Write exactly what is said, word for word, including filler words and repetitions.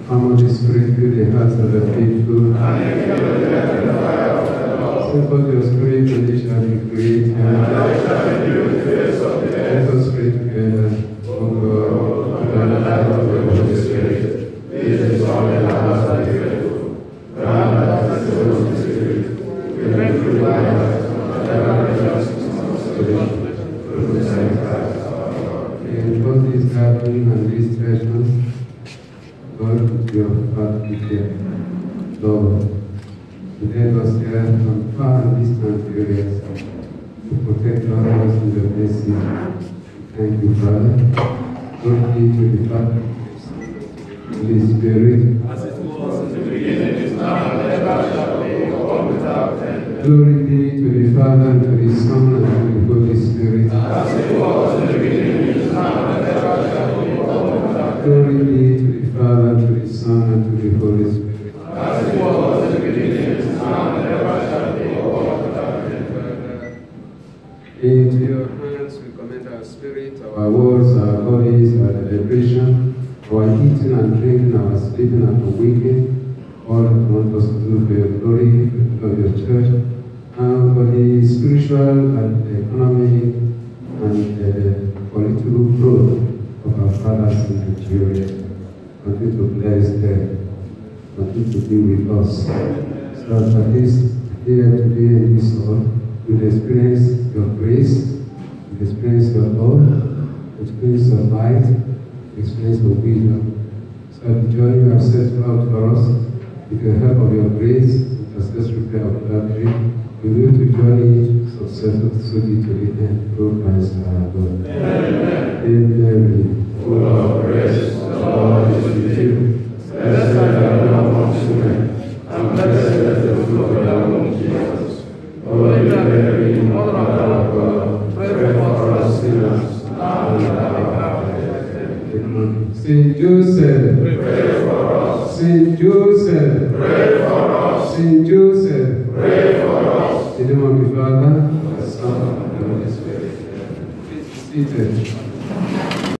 Come, Holy Spirit, fill the hearts of the faithful. Send forth your Spirit, and they shall be created. Let us pray together. O God, by the light of the Holy Spirit, lead us all the hearts of the faithful. Grant us the Holy Spirit, we pray through the light of the justice of salvation, through the sacrifice of our Lord. In both these gatherings and these treasures, God, put your heart in Lord, let us here from far and distant areas to protect others in the mercy. Thank you, Father. Glory be to the Father, Holy Spirit, as it was in the beginning, is now, and ever shall be, world without end. Glory be to the Father, and to the Son, and to the Holy Spirit, as it was in the beginning, is now, and ever shall be, world without end. Glory be to the Father, to the Son, and to the Holy Spirit, as it was in the beginning, is now, and ever shall be, world without end. Into your hands we commend our spirit, our words, our bodies, our deliberation, our eating and drinking, our sleeping and awakening, all that you want us to do for your glory, for your church, and for the spiritual and the economic and the political growth of our fathers in Nigeria. Continue to bless them, continue to be with us, so that at least here today in this hall, we'll experience your grace, we'll experience your love, we'll experience your light, we'll experience your wisdom. So the joy you have set out for us, with the help of your grace, with success repair of battery, we will to journey successfully to the end. Through Christ our Lord. Amen. Amen. Full of grace, the Lord is with you. Blessed are you among women, and blessed is the fruit of your womb, Jesus. Holy Mary, Mother of God, pray for us sinners, now and at the hour of death. Amen. Saint Joseph, pray for us. Saint Joseph, pray for us. Saint Joseph, pray for us. In the name of the Father, the Son, and the Holy Spirit. Please be seated.